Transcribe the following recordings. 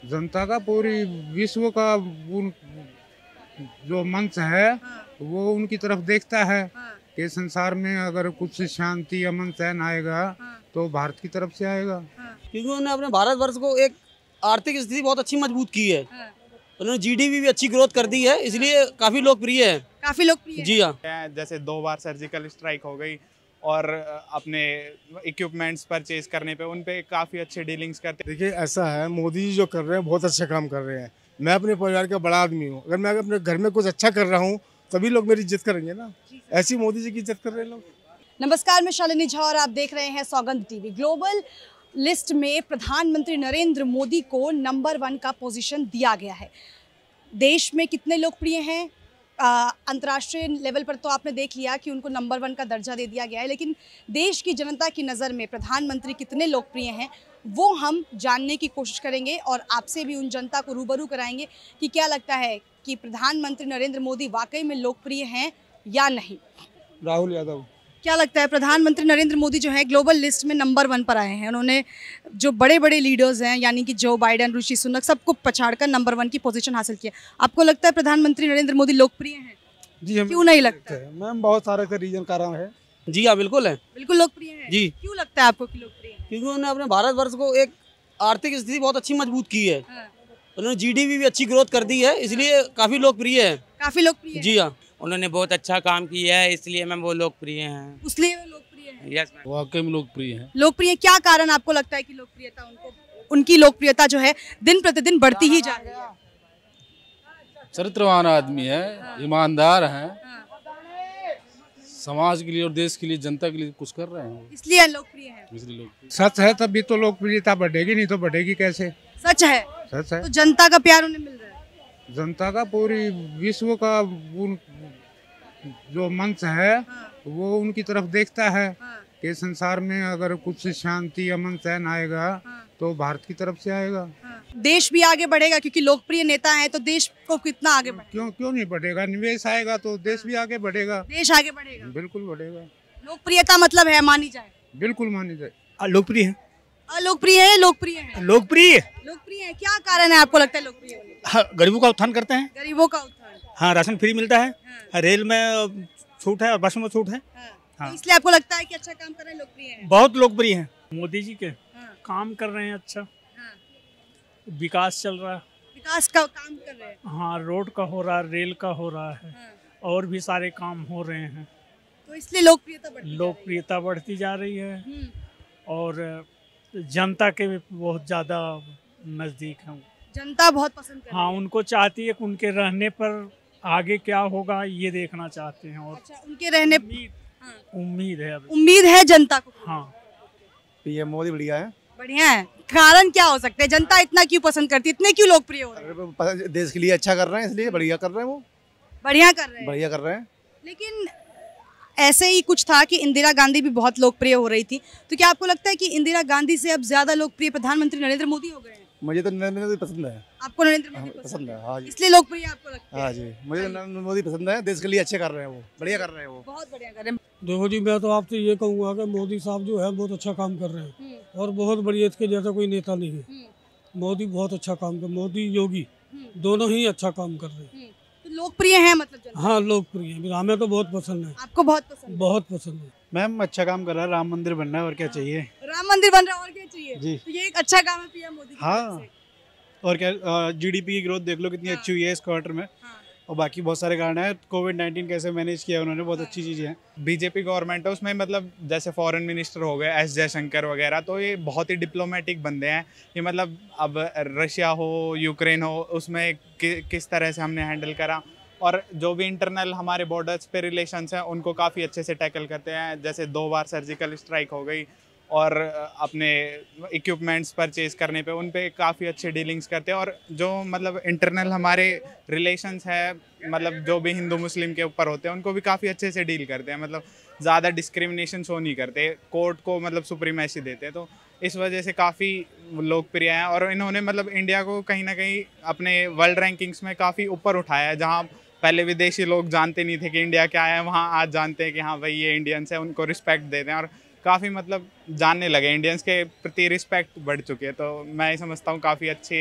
जनता का पूरी विश्व का जो मंच है वो उनकी तरफ देखता है कि संसार में अगर कुछ शांति अमन चैन आएगा तो भारत की तरफ से आएगा। क्योंकि उन्होंने अपने भारतवर्ष को एक आर्थिक स्थिति बहुत अच्छी मजबूत की है। उन्होंने जीडीपी भी अच्छी ग्रोथ कर दी है, इसलिए काफी लोकप्रिय है। काफी लोकप्रिय है। जी हाँ। जैसे 2 बार सर्जिकल स्ट्राइक हो गई और अपने इक्विपमेंट्स परचेज करने पे उन पे काफ़ी अच्छे डीलिंग्स करते हैं। देखिए ऐसा है, मोदी जी जो कर रहे हैं बहुत अच्छा काम कर रहे हैं। मैं अपने परिवार का बड़ा आदमी हूँ, अगर मैं अपने घर में कुछ अच्छा कर रहा हूँ तभी लोग मेरी इज्जत करेंगे ना। ऐसी मोदी जी की इज्जत कर रहे हैं लोग। नमस्कार, मैं शालिनी झा और आप देख रहे हैं सौगंध टीवी। ग्लोबल लिस्ट में प्रधानमंत्री नरेंद्र मोदी को नंबर 1 का पोजीशन दिया गया है। देश में कितने लोकप्रिय हैं, अंतर्राष्ट्रीय लेवल पर तो आपने देख लिया कि उनको नंबर 1 का दर्जा दे दिया गया है, लेकिन देश की जनता की नज़र में प्रधानमंत्री कितने लोकप्रिय हैं वो हम जानने की कोशिश करेंगे और आपसे भी उन जनता को रूबरू कराएंगे कि क्या लगता है कि प्रधानमंत्री नरेंद्र मोदी वाकई में लोकप्रिय हैं या नहीं। राहुल यादव। क्या लगता है, प्रधानमंत्री नरेंद्र मोदी जो है ग्लोबल लिस्ट में नंबर 1 पर आए हैं। उन्होंने जो बड़े बड़े लीडर्स हैं यानी कि जो बाइडेन, ऋषि सुनक, सबको पछाड़कर नंबर 1 की पोजीशन हासिल किया। आपको लगता है प्रधानमंत्री नरेंद्र मोदी लोकप्रिय हैं? जी हम क्यों नहीं लगता है? मैम बहुत सारे का रीजन कारण है। जी हाँ, बिल्कुल है। बिल्कुल लोकप्रिय है। जी। क्यों लगता है आपको कि लोकप्रिय है? क्योंकि उन्होंने अपने भारतवर्ष को एक आर्थिक स्थिति बहुत अच्छी मजबूत की है। उन्होंने जीडीपी भी अच्छी ग्रोथ कर दी है, इसलिए काफी लोकप्रिय है। काफी लोकप्रिय है। जी हाँ। उन्होंने बहुत अच्छा काम किया है, इसलिए मैम वो लोकप्रिय हैं। इसलिए वो लोकप्रिय है। Yes ma'am. वाकई में लोकप्रिय है। लोकप्रिय क्या कारण आपको लगता है कि लोकप्रियता उनकी लोकप्रियता जो है दिन प्रतिदिन बढ़ती ही जा रही है? चरित्रवान आदमी है, ईमानदार है, समाज के लिए और देश के लिए, जनता के लिए कुछ कर रहे हैं, इसलिए लोकप्रिय है। इसलिए लोकप्रिय। सच है तभी तो लोकप्रियता बढ़ेगी, नहीं तो बढ़ेगी कैसे। सच है। सच है। तो जनता का प्यार उन्हें मिल रहा है। जनता का पूरी विश्व का जो मंच है वो उनकी तरफ देखता है कि संसार में अगर कुछ शांति अमन चैन आएगा तो भारत की तरफ से आएगा। देश भी आगे बढ़ेगा क्योंकि लोकप्रिय नेता है, तो देश को कितना आगे बढ़ेगा? क्यों नहीं बढ़ेगा। निवेश आएगा तो देश भी आगे बढ़ेगा। देश आगे बढ़ेगा। बिल्कुल बढ़ेगा। लोकप्रियता मतलब है मानी जाए। बिल्कुल मानी जाए। लोकप्रिय है। अलोकप्रिय है, लोकप्रिय है। लोकप्रिय। लोकप्रिय है। क्या कारण है आपको लगता है लोकप्रिय होने का? हाँ, गरीबों का उत्थान करते हैं। गरीबों का उत्थान। हाँ, राशन फ्री मिलता है। रेल में छूट है और बस में छूट है। तो इसलिए आपको लगता है कि अच्छा काम कर रहे हैं, लोकप्रिय है। बहुत लोकप्रिय है। मोदी जी के काम कर रहे हैं, अच्छा विकास चल रहा है। विकास का काम कर रहे हैं। हाँ, रोड का हो रहा है, रेल का हो रहा है, और भी सारे काम हो रहे हैं, तो इसलिए लोकप्रियता बढ़ती जा रही है। और जनता के भी बहुत ज़्यादा नज़दीक हैं। जनता बहुत पसंद कर रही हाँ, है। उनको चाहती है कि उनके रहने पर आगे क्या होगा ये देखना चाहते हैं। और अच्छा, उनके रहने उम्मीद है अभी। उम्मीद है जनता को। हाँ, पीएम मोदी बढ़िया है। बढ़िया है। कारण क्या हो सकते हैं, जनता इतना क्यों पसंद करती है, इतने क्यों लोकप्रिय हो रहे हैं? देश के लिए अच्छा कर रहे हैं, इसलिए बढ़िया कर रहे हैं। वो बढ़िया कर रहे हैं। बढ़िया कर रहे हैं। लेकिन ऐसे ही कुछ था कि इंदिरा गांधी भी बहुत लोकप्रिय हो रही थी, तो क्या आपको लगता है कि इंदिरा गांधी से अब ज्यादा लोकप्रिय प्रधानमंत्री नरेंद्र मोदी हो गए हैं? मुझे तो नरेंद्र मोदी पसंद है। आपको नरेंद्र मोदी पसंद है। हाँ जी। इसलिए लोकप्रिय आपको लगता है? हाँ जी, मुझे नरेंद्र मोदी पसंद है। देश के लिए अच्छे कर रहे हैं, वो बढ़िया कर रहे हैं। वो बहुत बढ़िया कर रहे हैं। देखो जी, मैं तो आपसे ये कहूँगा कि मोदी साहब जो है बहुत अच्छा काम कर रहे हैं और बहुत बढ़िया, इसके जैसा कोई नेता नहीं है। मोदी बहुत अच्छा काम कर, मोदी योगी दोनों ही अच्छा काम कर रहे हैं। तो लोकप्रिय है मतलब जनता? हाँ, लोकप्रिय है। हमें तो बहुत पसंद है। आपको बहुत पसंद है? बहुत पसंद है। मैम अच्छा काम कर रहा है, राम मंदिर बनना है, और क्या चाहिए। राम मंदिर बन रहा है, और क्या चाहिए जी। तो ये एक अच्छा काम है पीएम मोदी की तरफ हाँ, से। और क्या, जीडीपी की ग्रोथ देख लो कितनी अच्छी हुई है इस क्वार्टर में। और बाकी बहुत सारे कारण हैं। कोविड-19 कैसे मैनेज किया उन्होंने, बहुत अच्छी चीज़ें हैं। बीजेपी गवर्नमेंट है उसमें मतलब जैसे फॉरेन मिनिस्टर हो गए एस जयशंकर वगैरह, तो ये बहुत ही डिप्लोमेटिक बंदे हैं। ये मतलब अब रशिया हो, यूक्रेन हो, उसमें किस तरह से हमने हैंडल करा, और जो भी इंटरनल हमारे बॉर्डर्स पे रिलेशंस हैं उनको काफ़ी अच्छे से टैकल करते हैं। जैसे 2 बार सर्जिकल स्ट्राइक हो गई और अपने इक्विपमेंट्स परचेज करने पे उन पे काफ़ी अच्छे डीलिंग्स करते हैं। और जो मतलब इंटरनल हमारे रिलेशंस है, मतलब जो भी हिंदू मुस्लिम के ऊपर होते हैं उनको भी काफ़ी अच्छे से डील करते हैं। मतलब ज़्यादा डिस्क्रिमिनेशन शो नहीं करते, कोर्ट को मतलब सुप्रीमेसी देते हैं। तो इस वजह से काफ़ी लोकप्रिय हैं और इन्होंने मतलब इंडिया को कहीं ना कहीं अपने वर्ल्ड रैंकिंग्स में काफ़ी ऊपर उठाया है। जहाँ पहले विदेशी लोग जानते नहीं थे कि इंडिया क्या है, वहाँ आज जानते हैं कि हाँ भाई ये इंडियंस है, उनको रिस्पेक्ट देते हैं और काफ़ी मतलब जानने लगे, इंडियंस के प्रति रिस्पेक्ट बढ़ चुकी है। तो मैं समझता हूँ काफ़ी अच्छे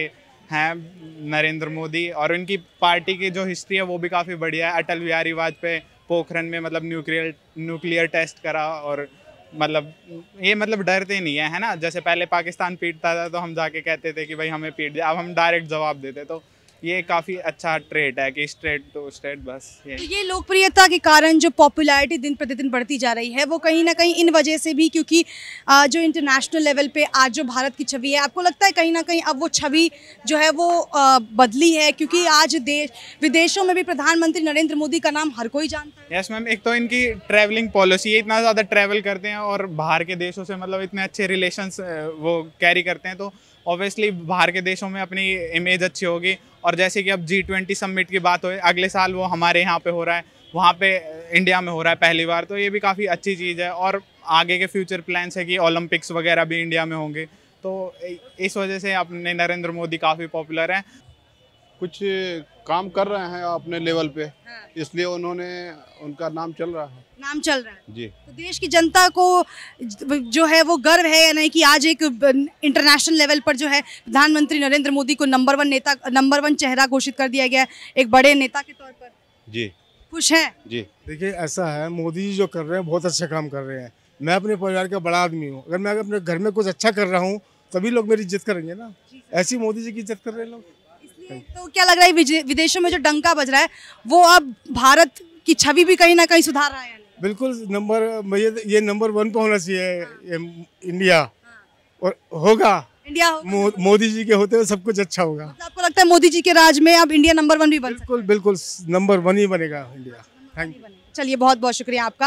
हैं नरेंद्र मोदी, और उनकी पार्टी की जो हिस्ट्री है वो भी काफ़ी बढ़िया है। अटल बिहारी वाजपेयी पोखरण में मतलब न्यूक्लियर टेस्ट करा, और मतलब ये मतलब डरते नहीं है ना। जैसे पहले पाकिस्तान पीटता था तो हम जाके कहते थे कि भाई हमें पीट दिया, अब हम डायरेक्ट जवाब देते। तो ये काफ़ी अच्छा ट्रेट है कि स्ट्रेट टू स्ट्रेट बस ये लोकप्रियता के कारण जो पॉपुलैरिटी दिन प्रतिदिन बढ़ती जा रही है वो कहीं ना कहीं इन वजह से भी, क्योंकि जो इंटरनेशनल लेवल पे आज जो भारत की छवि है, आपको लगता है कहीं ना कहीं अब वो छवि जो है वो बदली है? क्योंकि आज विदेशों में भी प्रधानमंत्री नरेंद्र मोदी का नाम हर कोई जानता है। यस मैम, एक तो इनकी ट्रैवलिंग पॉलिसी, इतना ज़्यादा ट्रैवल करते हैं और बाहर के देशों से मतलब इतने अच्छे रिलेशंस वो कैरी करते हैं, तो ऑब्वियसली बाहर के देशों में अपनी इमेज अच्छी होगी। और जैसे कि अब G20 समिट की बात हो, अगले साल वो हमारे यहाँ पे हो रहा है, वहाँ पे इंडिया में हो रहा है पहली बार, तो ये भी काफ़ी अच्छी चीज़ है। और आगे के फ्यूचर प्लान्स है कि ओलंपिक्स वगैरह भी इंडिया में होंगे, तो इस वजह से अपने नरेंद्र मोदी काफ़ी पॉपुलर हैं। कुछ काम कर रहे हैं अपने लेवल पे, इसलिए उनका नाम चल रहा है। नाम चल रहा है जी। तो देश की जनता को जो है वो गर्व है या नहीं कि आज एक इंटरनेशनल लेवल पर जो है प्रधानमंत्री नरेंद्र मोदी को नंबर 1 चेहरा घोषित कर दिया गया है, एक बड़े नेता के तौर पर? जी। खुश हैं? जी। देखिए ऐसा है, मोदी जी जो कर रहे हैं बहुत अच्छा काम कर रहे हैं। मैं अपने परिवार का बड़ा आदमी हूँ, अगर मैं अपने घर में कुछ अच्छा कर रहा हूँ तभी लोग मेरी इज्जत करेंगे ना। ऐसी मोदी जी की इज्जत कर रहे हैं लोग। तो क्या लग रहा है विदेशों में जो डंका बज रहा है वो अब भारत की छवि भी कहीं ना कहीं सुधार रहा है? बिल्कुल ये नंबर 1 पे होना चाहिए इंडिया, और होगा। इंडिया मोदी जी के होते हुए सब कुछ अच्छा होगा। मतलब आपको लगता है मोदी जी के राज में अब इंडिया नंबर 1 भी बन सकता है? बिल्कुल नंबर 1 ही बनेगा इंडिया। Thank you. चलिए बहुत बहुत शुक्रिया आपका।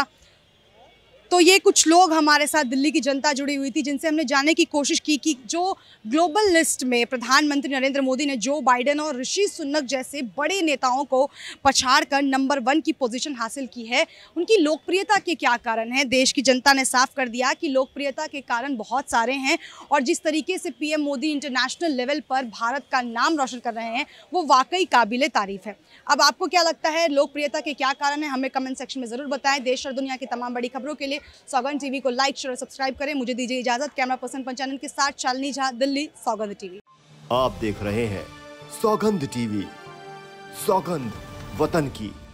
तो ये कुछ लोग हमारे साथ दिल्ली की जनता जुड़ी हुई थी जिनसे हमने जानने की कोशिश की कि जो ग्लोबल लिस्ट में प्रधानमंत्री नरेंद्र मोदी ने जो बाइडेन और ऋषि सुनक जैसे बड़े नेताओं को पछाड़कर नंबर 1 की पोजीशन हासिल की है, उनकी लोकप्रियता के क्या कारण हैं। देश की जनता ने साफ कर दिया कि लोकप्रियता के कारण बहुत सारे हैं, और जिस तरीके से पीएम मोदी इंटरनेशनल लेवल पर भारत का नाम रोशन कर रहे हैं वो वाकई काबिले तारीफ है। अब आपको क्या लगता है लोकप्रियता के क्या कारण है, हमें कमेंट सेक्शन में ज़रूर बताएं। देश और दुनिया की तमाम बड़ी खबरों के लिए सौगंध टीवी को लाइक शेयर और सब्सक्राइब करें। मुझे दीजिए इजाजत। कैमरा पर्सन पंचानन के साथ शालिनी झा, दिल्ली, सौगंध टीवी। आप देख रहे हैं सौगंध टीवी, सौगंध वतन की।